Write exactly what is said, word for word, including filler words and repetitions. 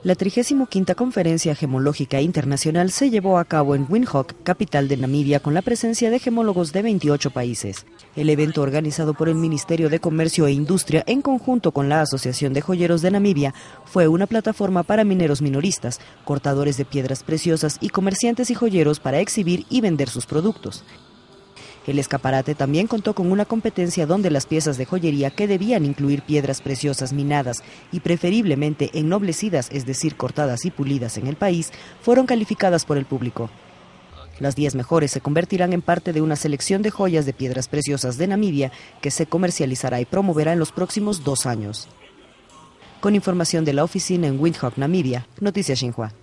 La trigésima quinta Conferencia Gemológica Internacional se llevó a cabo en Windhoek, capital de Namibia, con la presencia de gemólogos de veintiocho países. El evento, organizado por el Ministerio de Comercio e Industria en conjunto con la Asociación de Joyeros de Namibia, fue una plataforma para mineros minoristas, cortadores de piedras preciosas y comerciantes y joyeros para exhibir y vender sus productos. El escaparate también contó con una competencia donde las piezas de joyería que debían incluir piedras preciosas minadas y preferiblemente ennoblecidas, es decir, cortadas y pulidas en el país, fueron calificadas por el público. Las diez mejores se convertirán en parte de una selección de joyas de piedras preciosas de Namibia que se comercializará y promoverá en los próximos dos años. Con información de la oficina en Windhoek, Namibia, Noticias Xinhua.